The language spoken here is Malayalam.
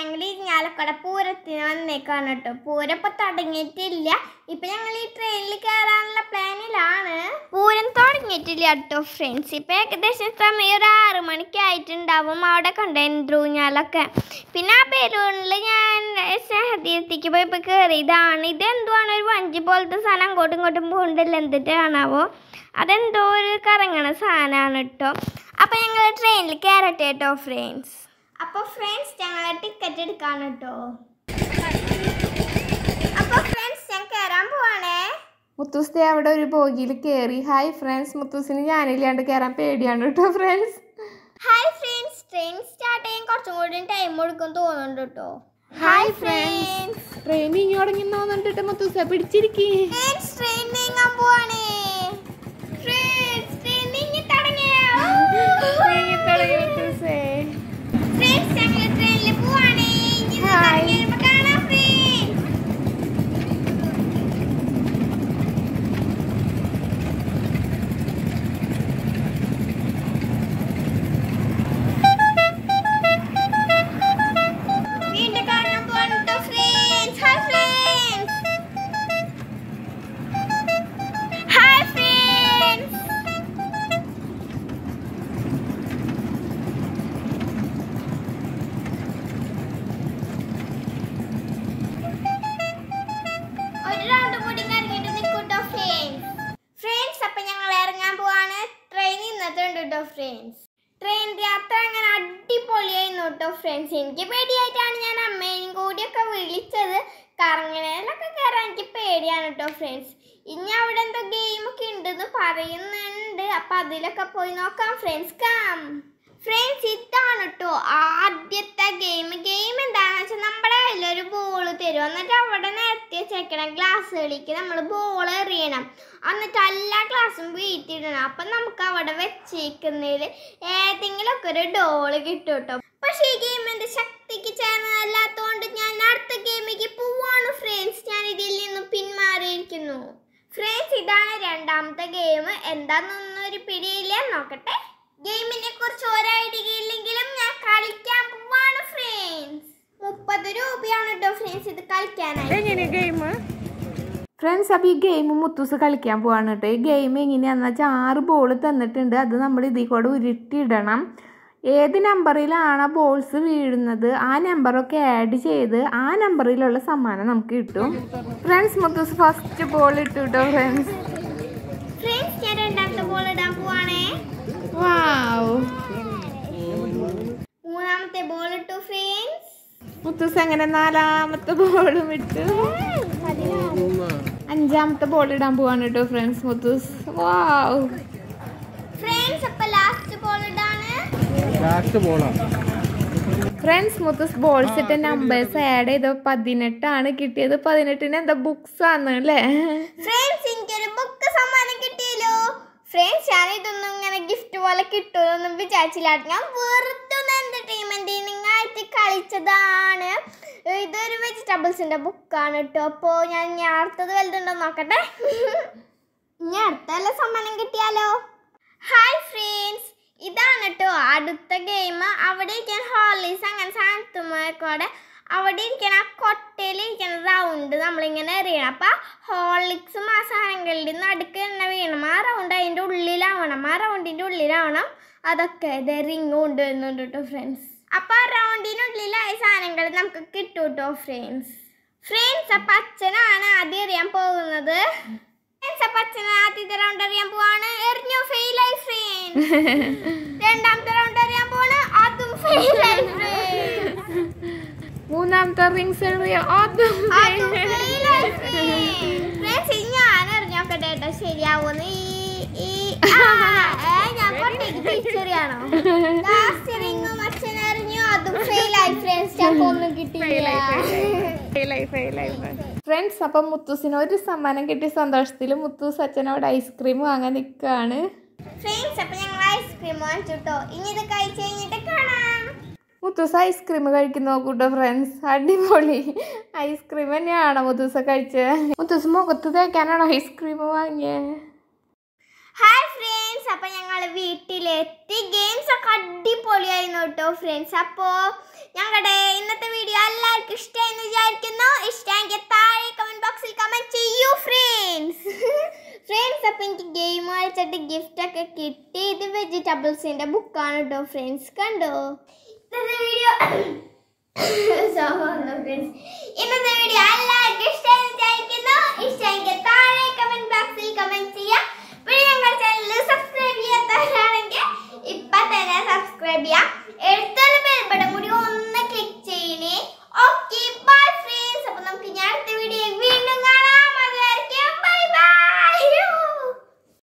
ഞങ്ങൾ ഇരിഞ്ഞാലക്കുട പൂരത്തിന് വന്നേക്കാണ് കേട്ടോ. പൂരം ഇപ്പൊ തുടങ്ങിയിട്ടില്ല. ഇപ്പൊ ഞങ്ങൾ ഈ ട്രെയിനിൽ കയറാനുള്ള പ്ലാനിലാണ്. പൂരം തുടങ്ങിയിട്ടില്ല കേട്ടോ ഫ്രണ്ട്സ്. ഇപ്പൊ ഏകദേശം സമയം ഒരു 6 മണിക്കായിട്ടുണ്ടാവും. അവിടെ കണ്ടൂഞ്ഞാലൊക്കെ. പിന്നെ ആ ബലൂണിൽ ഞാൻ സഹതീരത്തേക്ക് പോയി ഇപ്പൊ കയറിയതാണ്. ഇതെന്തുവാണ് ഒരു വഞ്ചി പോലത്തെ സാധനം അങ്ങോട്ടും ഇങ്ങോട്ടും പോകണ്ടല്ലോ, എന്തിട്ടാണാവോ. അതെന്തോ ഒരു കറങ്ങണ സാധനമാണ് കേട്ടോ. അപ്പൊ ഞങ്ങൾ ട്രെയിനിൽ കയറട്ടെ കേട്ടോ ഫ്രണ്ട്സ്. അപ്പോൾ ഫ്രണ്ട്സ് ഞങ്ങൾ ടിക്കറ്റ് എടുക്കാണ് കേട്ടോ. അപ്പോൾ ഫ്രണ്ട്സ് ഞാൻ കയറാൻ പോവാണേ. മുത്തൂസ് അവിടെ ഒരു ബോഗിയിൽ കയറി. ഹായ് ഫ്രണ്ട്സ്, മുത്തൂസിന് ഞാനില്ലാണ്ട് കയറാൻ പേടിയാണ് കേട്ടോ friends. Hi friends, train start ചെയ്യാൻ കുറച്ചും കൂടി ടൈം എടുക്കും തോന്നുന്നുണ്ട് കേട്ടോ. ഹായ് ഫ്രണ്ട്സ്, ട്രെയിൻ ഇങ്ങോട്ട് തോന്നുന്നുണ്ട്. മുത്തൂസ പിടിച്ചിരിക്കേ. ട്രെയിൻ നീങ്ങാൻ പോവാണേ. ഫ്രണ്ട്സ് ട്രെയിൻ നീങ്ങി തുടങ്ങിയോ? മുത്തൂസേ ഫ്രണ്ട്സ് ഞങ്ങൾ ട്രെയിനിൽ പോവാണേ. കാണാം ഫ്രണ്ട്സ്. വീണ്ടും കാണാൻ പോവാണ് friends. Hi friends. Hi friends. ഒരു റൗണ്ട് കൂടി കറങ്ങിയിട്ട് നിൽക്കൂട്ടോ ഫ്രണ്ട്സ്. ഫ്രണ്ട്സ് അപ്പൊ ഞങ്ങൾ ഇറങ്ങാൻ പോവാണ്. ട്രെയിൻ ഇന്നത്തെ ഉണ്ട് കേട്ടോ ഫ്രണ്ട്സ്. ട്രെയിൻ യാത്ര അങ്ങനെ അടിപൊളിയായിരുന്നു കേട്ടോ ഫ്രണ്ട്സ്. എനിക്ക് പേടിയായിട്ടാണ് ഞാൻ അമ്മേനെയും കൂടിയൊക്കെ വിളിച്ചത്. കറങ്ങണേലൊക്കെ കയറാൻ എനിക്ക് പേടിയാണ് കേട്ടോ ഫ്രണ്ട്സ്. ഇനി അവിടെ എന്തോ ഗെയിമൊക്കെ ഉണ്ടെന്ന് പറയുന്നുണ്ട്. അപ്പൊ അതിലൊക്കെ പോയി നോക്കാം ഫ്രണ്ട്സ്. ഫ്രണ്ട്സ് ഇതാണ് കേട്ടോ ആദ്യത്തെ ഗെയിം. എന്താണെന്ന് വെച്ചാൽ നമ്മുടെ കയ്യിലൊരു ബോള് തരും. എന്നിട്ട് അവിടെ നേരത്തെ വെച്ചേക്കണം ഗ്ലാസ്സുകളിലേക്ക് നമ്മൾ ബോൾ എറിയണം. എന്നിട്ട് എല്ലാ ഗ്ലാസും വീട്ടിടണം. അപ്പം നമുക്ക് അവിടെ വെച്ചേക്കുന്നതിൽ ഏതെങ്കിലുമൊക്കെ ഒരു ഡോള് കിട്ടും കേട്ടോ. പക്ഷേ ഈ ഗെയിം എൻ്റെ ശക്തിക്ക് ചേർന്നതല്ലാത്തതുകൊണ്ട് ഞാൻ അടുത്ത ഗെയിമിലേക്ക് പോവാണ് ഫ്രണ്ട്സ്. ഞാൻ ഇതിൽ നിന്നും പിന്മാറിയിരിക്കുന്നു ഫ്രണ്ട്സ്. ഇതാണ് രണ്ടാമത്തെ ഗെയിം. എന്താണെന്നൊരു പിടിയില്ല, നോക്കട്ടെ. ഗെയിമിനെ കുറിച്ച് ഒരു ഐഡിയ ഇല്ലെങ്കിലും ഞാൻ കളിക്കാൻ പോവാണ് ഫ്രണ്ട്സ്. 30 രൂപയാണ് കേട്ടോ ഫ്രണ്ട്സ് ഇത് കളിക്കാനായി. ഫ്രണ്ട്സ് അപ്പോൾ ഈ ഗെയിം മുത്തൂസ് കളിക്കാൻ പോവാണ് കേട്ടോ. ഈ ഗെയിം എങ്ങനെയാണെന്ന് വെച്ചാൽ 6 ബോൾ തന്നിട്ടുണ്ട്. അത് നമ്മൾ ഇതിൽ കൂടെ ഉരുട്ടിയിടണം. ഏത് നമ്പറിലാണ് ബോൾസ് വീഴുന്നത് ആ നമ്പറൊക്കെ ആഡ് ചെയ്ത് ആ നമ്പറിലുള്ള സമ്മാനം നമുക്ക് കിട്ടും. ഫ്രണ്ട്സ് മുത്തൂസ് ഫസ്റ്റ് ബോൾ ഇട്ടു കേട്ടോ ഫ്രണ്ട്സ്. ഞാൻ രണ്ടാമത്തെ ബോൾ ഇടാൻ പോവാണേ. മൂന്നാമത്തെ ബോൾ ഇട്ടു ഫ്രണ്ട്സ്. മുത്തൂസ് അങ്ങനെ 4ാമത്തെ ബോളും ഇട്ടു. 5ാമത്തെ ബോൾ ഇടാൻ പോവാണ് കേട്ടോ ഫ്രണ്ട്സ് മുത്തൂസ്. വാവ് ഫ്രണ്ട്സ് അപ്പൊ ലാസ്റ്റ് ബോൾ ഇടാണ്. ഫ്രണ്ട്സ് മുത്തൂസ് ബോൾസ് ഇട്ട നമ്പേഴ്സ് ആഡ് ചെയ്തോ 18 കിട്ടിയത്. 18 എന്താ ബുക്സ് ആണ് അല്ലേ ഫ്രണ്ട്സ്? എനിക്കൊരു ബുക്ക് സമ്മാനം കിട്ടിയല്ലോ ഫ്രണ്ട്സ്. ഞാൻ ഇതൊന്നും ഇങ്ങനെ ഗിഫ്റ്റ് പോലെ കിട്ടുമെന്നൊന്നും വിചാരിച്ചില്ല. ഞാൻ വെറുതെ ഒന്ന് എന്റർടൈൻമെന്റിങ് ആയിട്ട് കളിച്ചതാണ്. ഇതൊരു വെജിറ്റബിൾസിന്റെ ബുക്കാണ് കേട്ടോ. അപ്പോൾ ഞാൻ അടുത്തത് വലുതുണ്ടോ നോക്കട്ടെ. ഇനി അടുത്തല്ല സമ്മാനം കിട്ടിയാലോ. ഹായ് ഫ്രണ്ട്സ്, ഇതാണ് കേട്ടോ അടുത്ത ഗെയിം. അവിടെ ഇരിക്കാൻ ഹോർലിക്സ് അങ്ങനെ സാധനത്തുമ്മക്കൂടെ അവിടെ ഇരിക്കണം. ആ കൊട്ടയിൽ ഇരിക്കുന്ന റൗണ്ട് നമ്മളിങ്ങനെ എറിയണം. അപ്പം ഹോർലിക്സും ആ സാധനങ്ങളുടെ നടുക്ക് തന്നെ വീണം. ആ റൗണ്ട് അതിൻ്റെ ഉള്ളിലാവണം. ആ റൗണ്ടിൻ്റെ ഉള്ളിലാവണം. അതൊക്കെ ഇത് റിങ് കൊണ്ടുവരുന്നുണ്ട് കേട്ടോ ഫ്രണ്ട്സ്. അപ്പം ആ റൗണ്ടിനുള്ളിലായ സാധനങ്ങൾ നമുക്ക് കിട്ടും കേട്ടോ ഫ്രണ്ട്സ്. അപ്പം അച്ഛനാണ് ആദ്യം എറിയാൻ പോകുന്നത്. ആദ്യത്തെ റൗണ്ട് അറിയാൻ പോവാണ്. എറിഞ്ഞു, ഫെയിലായി ഫ്രണ്ട്സ്. രണ്ടാമത്തെ റൗണ്ട് അറിയാൻ പോവാണ്. അതും ഫെയിലായി ഫ്രണ്ട്സ്. മൂന്നാമത്തെ റിങ്സ് അതും ഫെയിലായി ഫ്രണ്ട്സ്. ഞാൻ എറിഞ്ഞോക്കട്ടെ കേട്ടോ ശരിയാവൂന്ന്. ഞാൻ കൊട്ടേക്ക് തിരിച്ചറിയാണോ? ലാസ്റ്റ് റിങ്ങും അച്ഛൻ എറിഞ്ഞു, അതും ഫെയിലായി ഫ്രണ്ട്സ്. ഞാൻ ഒന്നും കിട്ടിയില്ല. ഫ്രണ്ട്സ് അപ്പം മുത്തൂസിന് ഒരു സമ്മാനം കിട്ടിയ സന്തോഷത്തിൽ മുത്തൂസ് അച്ഛനോട് ഐസ്ക്രീം വാങ്ങാൻ നിൽക്കുകയാണ് ഫ്രണ്ട്സ്. അപ്പം ഞങ്ങൾ ഐസ്ക്രീം വാങ്ങിച്ചു കേട്ടോ. ഇനി ഇത് കഴിച്ച് കഴിഞ്ഞിട്ട് കാണാം. മുത്തൂസ് ഐസ്ക്രീം കഴിക്കുന്ന നോക്കൂട്ടോ ഫ്രണ്ട്സ്. അടിപൊളി ഐസ്ക്രീം തന്നെയാണോ മുത്തൂസ് കഴിച്ചത്? മുത്തൂസ് മുഖത്ത് തേക്കാനാണോ ഐസ്ക്രീം വാങ്ങിയത്? ഹായ് ഫ്രണ്ട്സ്, അപ്പം ഞങ്ങൾ വീട്ടിലെത്തി. ഗെയിംസ് ഒക്കെ അടിപൊളിയായിരുന്നു കേട്ടോ ഫ്രണ്ട്സ്. അപ്പോൾ ഞങ്ങളുടെ ഇന്നത്തെ വീഡിയോ കൊടുത്തിട്ട് ഗിഫ്റ്റ് ഒക്കെ കിട്ടി. ഇത് വെജിറ്റബിൾസിന്റെ ബുക്കാണ് കേട്ടോ ഫ്രണ്ട്സ്. കണ്ടോ ഇന്നത്തെ വീഡിയോ ഇന്നത്തെ വീഡിയോ എല്ലാവരും